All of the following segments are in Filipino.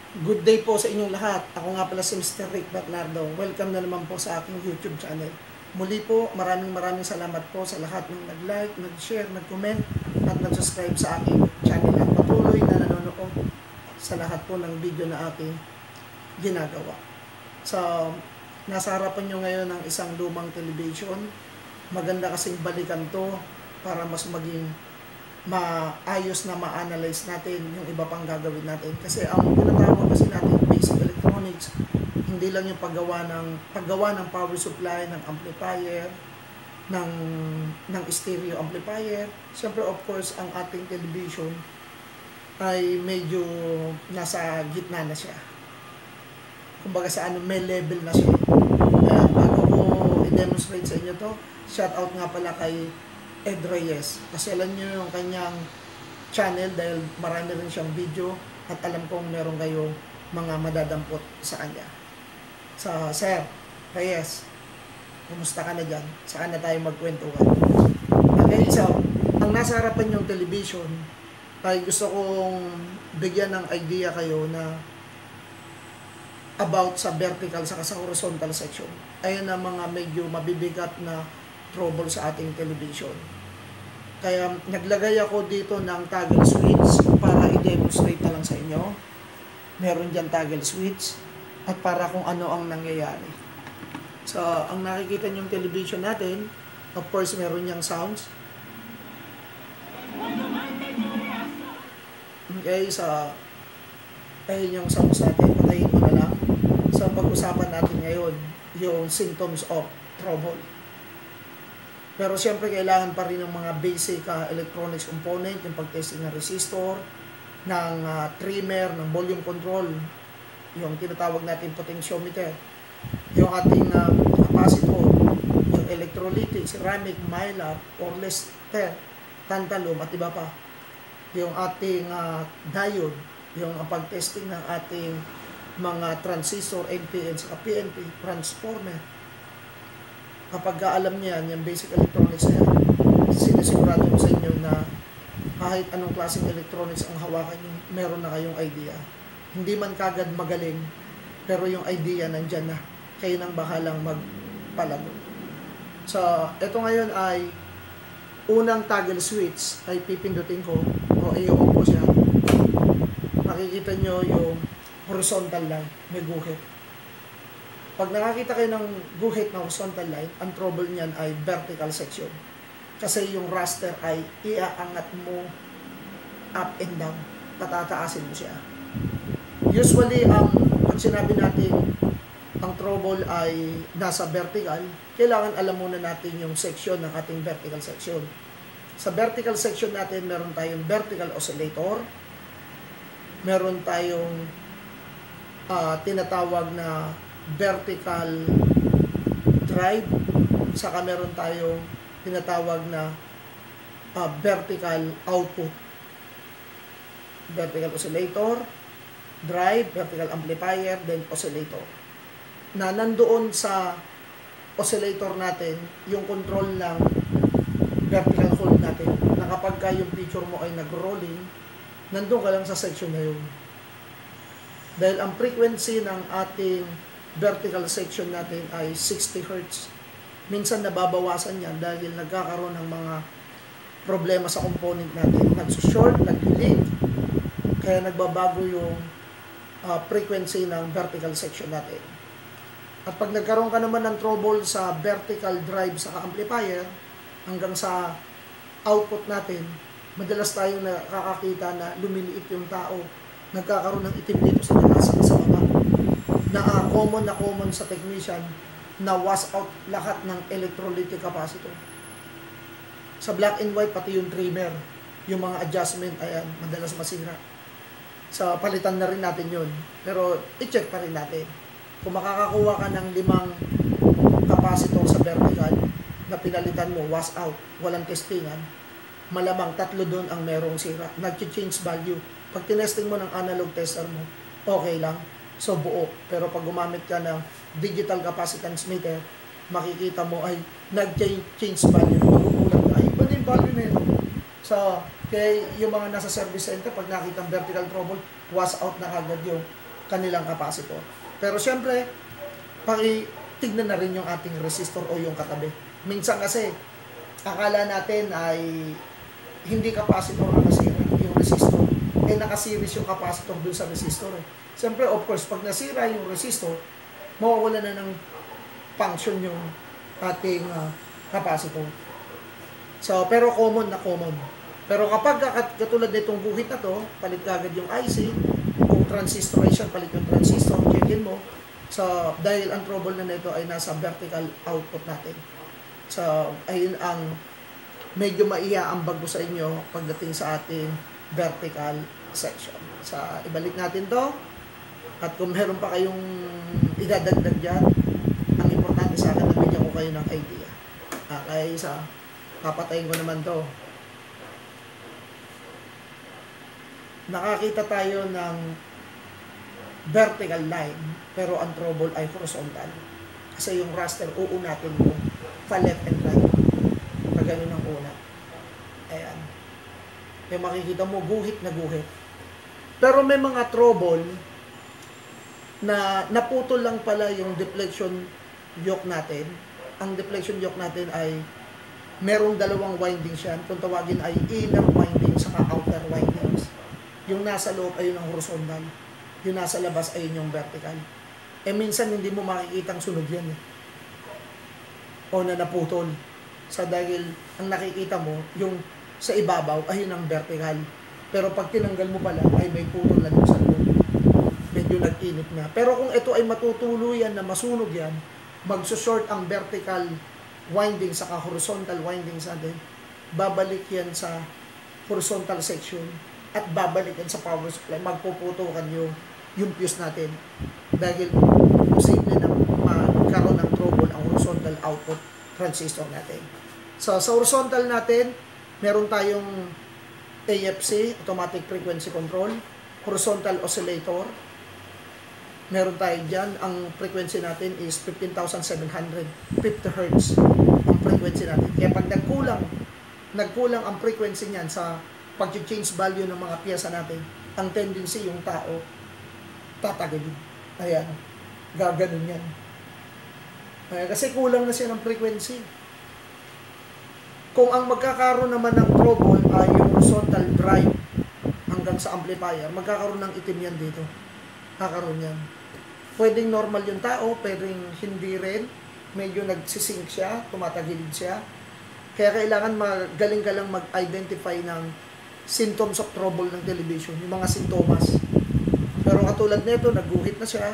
Good day po sa inyong lahat. Ako nga pala si Mr. Rick Bernardo. Welcome na naman po sa aking YouTube channel. Muli po, maraming salamat po sa lahat ng nag-like, nag-share, nag-comment at nag-subscribe sa aking channel at patuloy na nanonood sa lahat po ng video na aking ginagawa. So, nasa harapan nyo ngayon ng isang lumang television. Maganda kasing balikan to para mas maging maayos na ma-analyze natin yung iba pang gagawin natin. Kasi ang tinatawag kasi natin basic electronics, hindi lang yung paggawa ng power supply, ng amplifier, ng stereo amplifier. Siyempre of course ang ating television ay medyo nasa gitna na siya. Kumbaga sa may level na siya. Kaya bago ko i-demonstrate sa inyo to, shout out nga pala kay Ed Reyes. Kasi alam nyo yung kanyang channel dahil marami rin siyang video at alam kong meron kayong mga madadampot sa kanya. So, Sir Reyes, kumusta ka na dyan? Saan na tayo magkwentuhan? Okay, so, ang nasa harapan yung television ay gusto kong bigyan ng idea kayo na about sa vertical saka sa horizontal section. Ayan ang mga medyo mabibigat na trouble sa ating television. Kaya naglagay ako dito ng toggle switch para i-demonstrate na lang sa inyo. Meron dyan toggle switch at para kung ano ang nangyayari. So, ang nakikita nyo yung television natin, of course, meron niyang sounds. Okay, so, ayun yung sounds natin. Patayin ko na lang. So, pag-usapan natin ngayon, yung symptoms of trouble. Pero siyempre kailangan pa rin ng mga basic electronics component, yung pag-testing ng resistor, ng trimmer, ng volume control, yung tinatawag natin potentiometer, yung ating capacitor, yung electrolytic, ceramic, mylar, Orlester, tantalum at iba pa. Yung ating diode, yung pag-testing ng ating mga transistor, NPN sa PNP, transformer. Kapag alam niyan, yung basic electronics na yan, sinisigurado ko sa inyo na kahit anong klaseng electronics ang hawakan nyo, meron na kayong idea. Hindi man kagad magaling, pero yung idea nandyan na. Kayo nang bahalang magpalago. So, ito ngayon ay unang toggle switch ay pipindutin ko o i-on ko siya. Makikita nyo yung horizontal line, may guhit. Pag nakakita kayo ng guhit na horizontal line, ang trouble niyan ay vertical section. Kasi yung raster ay iaangat mo up and down. Patataasin mo siya. Usually, pag sinabi natin ang trouble ay nasa vertical, kailangan alam muna natin yung section ng ating vertical section. Sa vertical section natin, meron tayong vertical oscillator, meron tayong tinatawag na vertical drive, saka meron tayong tinatawag na vertical output. Vertical oscillator, drive, vertical amplifier, then oscillator. Na nandoon sa oscillator natin, yung control ng vertical hold natin, na kapag yung picture mo ay nag-rolling, nandun ka lang sa section na yun. Dahil ang frequency ng ating vertical section natin ay 60 Hz. Minsan nababawasan yan dahil nagkakaroon ng mga problema sa component natin. Nagsushort, nag-leak, kaya nagbabago yung frequency ng vertical section natin. At pag nagkaroon ka naman ng trouble sa vertical drive sa amplifier, hanggang sa output natin, madalas tayong nakakakita na lumiliit yung tao. Nagkakaroon ng itim dito sa taas at sa baba. Na common sa technician na wash out lahat ng electrolytic capacitor. Sa black and white, pati yung trimmer, yung mga adjustment, ayan, madalas masira. Sa palitan na rin natin yun. Pero i-check pa rin natin. Kung makakakuha ka ng 5 capacitor sa vertical na pinalitan mo, wash out, walang testingan, malamang 3 doon ang merong sira. Nag-change value. Pag tinesting mo ng analog tester mo, okay lang. So buo. Pero pag gumamit ka ng digital capacitance meter, makikita mo ay nag-change value. Magugulat ka, ay iba na yung value na ito. So, kaya yung mga nasa service center, pag nakita ang vertical trouble, wash out na agad yung kanilang capacitor. Pero syempre, tignan na rin yung ating resistor o yung katabi. Minsan kasi, akala natin ay hindi capacitor na nasira yung resistor. Eh nakasiris yung capacitor dun sa resistor. Siyempre, of course, pag nasira yung resistor, mawawala na ng function yung ating capacitor. So, pero common na common. Pero kapag katulad nitong guhit na to, palit agad yung IC, kung transistoration, palit yung transistor, checkin mo. So, dahil ang trouble na nito ay nasa vertical output natin. So, ayun ang medyo maiaambag ko sa inyo pagdating sa ating vertical section. So, ibalik natin to. At kung meron pa kayong idadagdag dyan, ang importante sa akin, nabigyan ko kayo ng idea. Okay, sa papatayin ko naman to. Nakakita tayo ng vertical line, pero ang trouble ay horizontal. Kasi yung raster, uunatin mo pa left and right. Pagano ng una. Ayan. Yung makikita mo, guhit na guhit. Pero may mga trouble na naputol lang pala yung deflection yoke natin. Ang deflection yoke natin ay merong dalawang windings yan. Kung tawagin ay inner windings saka outer windings. Yung nasa loob ay yung horizontal. Yung nasa labas ay yung vertical. Eh minsan hindi mo makikitang sunog yan eh. O na naputol. Sa dahil ang nakikita mo, yung sa ibabaw ay yun ang vertical. Pero pag tinanggal mo pala ay may putol na sa loob. Medyo nag-init na. Pero kung ito ay matutuluyan na masunog yan, magsushort ang vertical winding saka horizontal windings natin, babalik yan sa horizontal section at babalik yan sa power supply. Magpuputukan yung fuse natin dahil posible na magkaroon ng trouble ang horizontal output transistor natin. So sa horizontal natin, meron tayong AFC, Automatic Frequency Control, horizontal oscillator. Meron tayo dyan, ang frequency natin is 15,750 Hz ang frequency natin. Kaya pag nagkulang ang frequency niyan sa pag-change value ng mga piyesa natin, ang tendency yung tao, tatagilid. Ayan, gaganon yan. Kasi kulang na siya ng frequency. Kung ang magkakaroon naman ng trouble ay yung horizontal drive hanggang sa amplifier, magkakaroon ng itim yan dito. Kakaroon yan. Pwedeng normal yung tao, pwedeng hindi rin. Medyo nagsisync siya, tumatagilid siya. Kaya kailangan magaling ka lang mag-identify ng symptoms of trouble ng television, yung mga sintomas. Pero katulad nito, nagguhit na siya.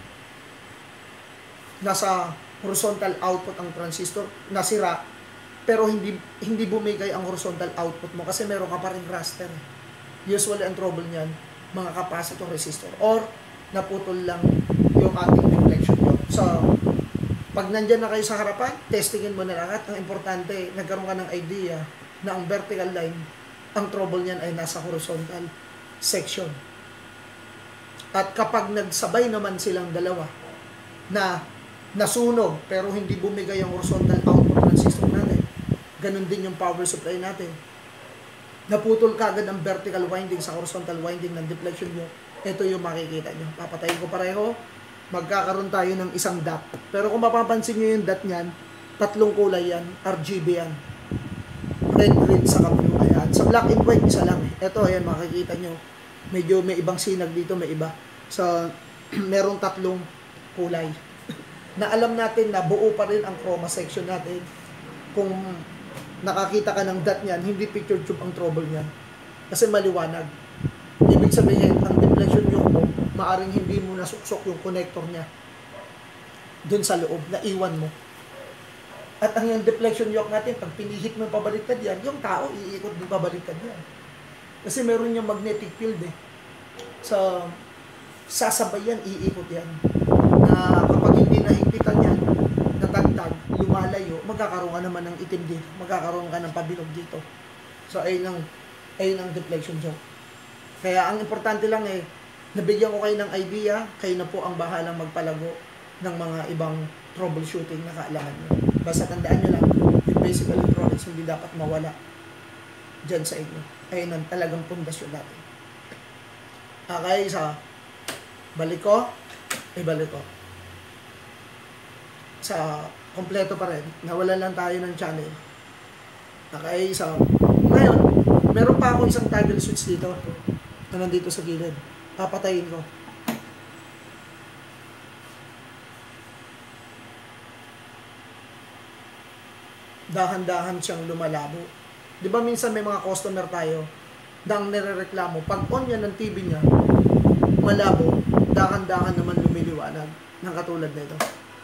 Nasa horizontal output ang transistor, nasira. Pero hindi bumigay ang horizontal output mo kasi meron ka pa rin raster. Usually ang trouble niyan, mga capacitor resistor or naputol lang yung ating deflection yoke. So, pag nandyan na kayo sa harapan, testingin mo na lang at ang importante, nagkaroon ka ng idea na ang vertical line, ang trouble niyan ay nasa horizontal section. At kapag nagsabay naman silang dalawa na nasunog pero hindi bumigay ang horizontal output transistor natin, ganun din yung power supply natin. Naputol kagad ang vertical winding sa horizontal winding ng deflection yoke. Ito yung makikita nyo. Papatayin ko pareho. Magkakaroon tayo ng isang dot. Pero kung mapapansin nyo yung dot nyan, tatlong kulay yan. RGB yan. Red, green, saka blue. Ayan. Sa black and white, isa lang. Ito, ayan, makikita nyo. Medyo may ibang sinag dito, may iba. So, merong tatlong kulay. Na alam natin na buo pa rin ang chroma section natin. Kung nakakita ka ng dot nyan, hindi picture tube ang trouble nyan. Kasi maliwanag. Ibig sabihin, ang deflection yoke mo, maaring hindi mo nasuksok yung connector niya dun sa loob, na iwan mo. At ang yung deflection yoke natin, pag pinihit mo pabaliktad yan, yung tao, iikot din pabaliktad yan. Kasi meron yung magnetic field eh. So, sasabay yan, iikot yan. Na kapag hindi nahigpitan yan, natagtag, lumalayo, magkakaroon ka naman ng itim dito, magkakaroon ka ng pabilog dito. So, ayun ang deflection yoke. Kaya ang importante lang eh, nabigyan ko kayo ng idea, kayo na po ang bahalang magpalago ng mga ibang troubleshooting na kaalaman nyo. Basta tandaan nyo lang, yung basic electronics hindi dapat mawala dyan sa inyo. Ayun ang talagang pundasyon natin. Okay, sa Balik ko, ibalik ko. Sa kompleto pa rin, nawalan lang tayo ng channel. Nakaisa. Ngayon, meron pa ako isang toggle switch dito na nandito sa gilid. Papatayin ko. Dahan-dahan siyang lumalabo. Di ba minsan may mga customer tayo nang nirereklamo, pag on yan ng TV niya, malabo, dahan-dahan naman lumiliwanag ng katulad nito.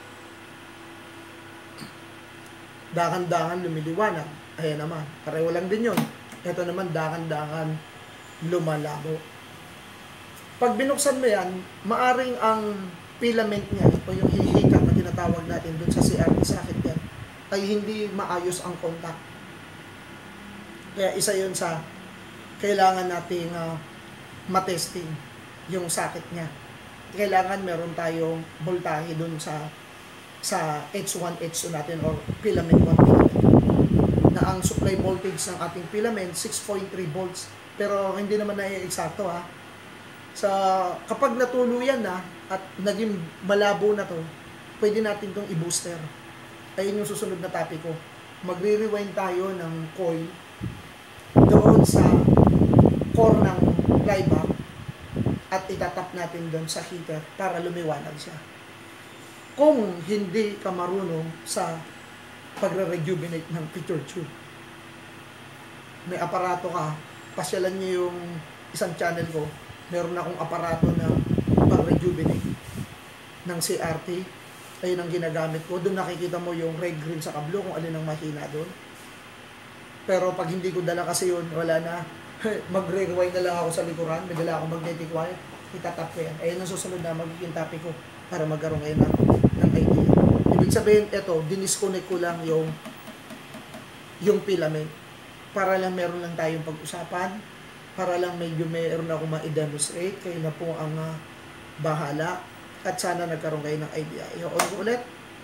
Dahan-dahan lumiliwanag. Ayan naman, pareho lang din yun. Ito naman, dahan-dahan lumalabo. Pag binuksan mo yan, maaring ang filament niya o yung hihika na tinatawag natin dun sa CRT socket yan ay hindi maayos ang contact. Kaya isa yun sa kailangan nating matesting yung socket niya. Kailangan meron tayong voltahe dun sa H1, H2 natin or filament 1 filament na ang supply voltage ng ating filament 6.3 volts, pero hindi naman na-eksakto ha. Kapag natuluyan na at naging malabo na to, pwede natin itong i-booster. Ayun yung susunod na topic ko. Magre-rewind tayo ng coil doon sa core ng flyback at itatap natin doon sa heater para lumiwanag siya. Kung hindi ka marunong sa pagre-rejuvenate ng picture tube, may aparato ka, pasyalan niyo yung isang channel ko, meron akong aparato na pag-rejuvenate ng CRT. Ayun ang ginagamit ko. Doon nakikita mo yung red, green sa kablo kung alin ang mahina doon. Pero pag hindi ko dala kasi yun, wala na. Magre-rewind na lang ako sa likuran. May dala akong magnetic wire. Itatap ko yan. Ayun ang susunod na magiging topic ko para magkaroon kayo ng idea. Ibig sabihin, eto, dinisconnect ko lang yung filament. Para lang meron lang tayong pag-usapan. Para lang medyo meron ako ma-demonstrate. Kayo na po ang bahala. At sana nagkaroon kayo ng idea. I-on ko ulit.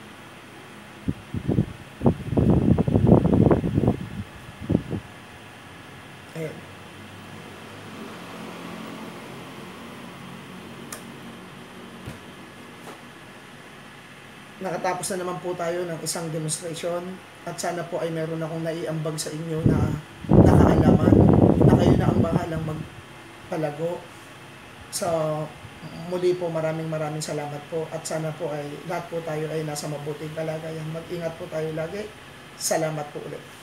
Ayan. Nakatapos na naman po tayo ng isang demonstration. At sana po ay meron akong naiambag sa inyo na nakaalaman na kayo na ang bahalang magpalago. So, muli po maraming salamat po at sana po ay lahat po tayo ay nasa mabuting kalagayan. Mag-ingat po tayo lagi. Salamat po ulit.